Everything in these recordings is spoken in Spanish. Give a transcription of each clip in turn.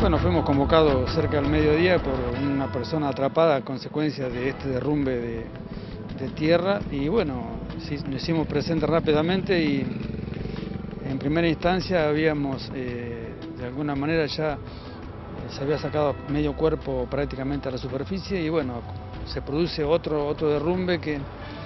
Bueno, fuimos convocados cerca del mediodía por una persona atrapada a consecuencia de este derrumbe de tierra y bueno, sí, nos hicimos presentes rápidamente y en primera instancia habíamos de alguna manera ya se había sacado medio cuerpo prácticamente a la superficie y bueno, se produce otro derrumbe que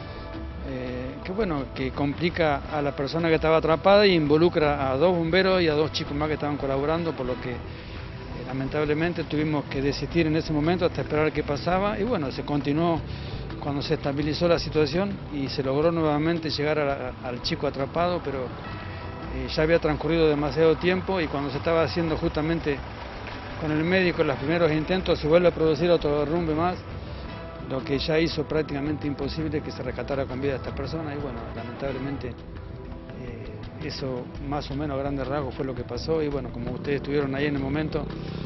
bueno, que complica a la persona que estaba atrapada y involucra a 2 bomberos y a 2 chicos más que estaban colaborando, por lo que lamentablemente tuvimos que desistir en ese momento hasta esperar qué pasaba y bueno, se continuó cuando se estabilizó la situación y se logró nuevamente llegar al chico atrapado, pero ya había transcurrido demasiado tiempo y cuando se estaba haciendo justamente con el médico los primeros intentos se vuelve a producir otro derrumbe más, lo que ya hizo prácticamente imposible que se rescatara con vida a esta persona y bueno, lamentablemente eso más o menos a grandes rasgos fue lo que pasó y bueno, como ustedes estuvieron ahí en el momento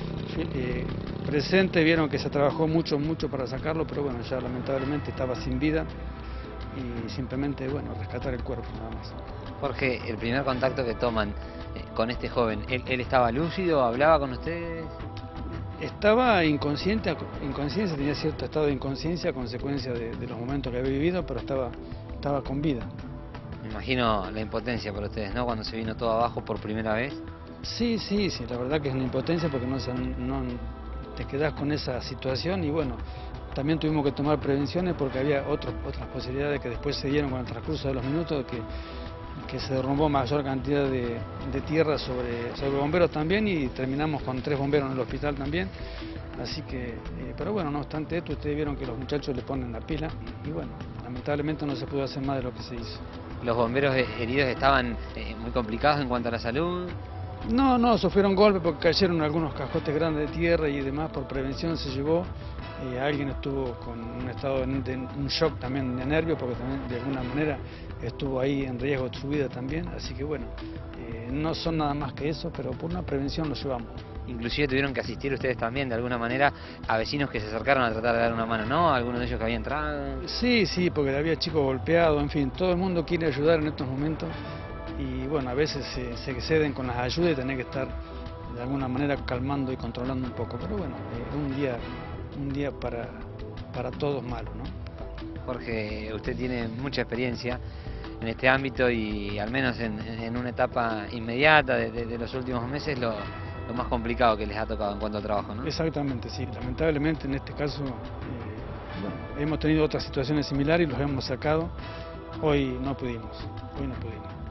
presente, vieron que se trabajó mucho para sacarlo, pero bueno, ya lamentablemente estaba sin vida y simplemente, bueno, rescatar el cuerpo nada más. Jorge, el primer contacto que toman con este joven, ¿él estaba lúcido, hablaba con ustedes? Estaba inconsciente, tenía cierto estado de inconsciencia a consecuencia de los momentos que había vivido, pero estaba con vida. Me imagino la impotencia para ustedes, ¿no? Cuando se vino todo abajo por primera vez. Sí, la verdad que es una impotencia porque no te quedás con esa situación y bueno, también tuvimos que tomar prevenciones porque había otras posibilidades que después se dieron con el transcurso de los minutos que se derrumbó mayor cantidad de tierra sobre bomberos también y terminamos con 3 bomberos en el hospital también, así que, pero bueno, no obstante esto, ustedes vieron que los muchachos le ponen la pila y bueno, lamentablemente no se pudo hacer más de lo que se hizo. ¿Los bomberos heridos estaban muy complicados en cuanto a la salud? No, sufrieron golpes porque cayeron algunos cajotes grandes de tierra y demás, por prevención se llevó. Alguien estuvo con un estado de un shock también de nervios porque también de alguna manera estuvo ahí en riesgo de su vida también, así que bueno, no son nada más que eso, pero por una prevención lo llevamos. Inclusive tuvieron que asistir ustedes también de alguna manera a vecinos que se acercaron a tratar de dar una mano, ¿no? Algunos de ellos que habían entrado. Sí, porque había chicos golpeados, en fin, todo el mundo quiere ayudar en estos momentos y bueno, a veces se exceden con las ayudas y tenés que estar de alguna manera calmando y controlando un poco, pero bueno, un día para todos malo, ¿no? Jorge, usted tiene mucha experiencia en este ámbito y al menos en una etapa inmediata de los últimos meses lo más complicado que les ha tocado en cuanto al trabajo, ¿no? Exactamente, sí, lamentablemente en este caso bueno, hemos tenido otras situaciones similares y los hemos sacado, hoy no pudimos.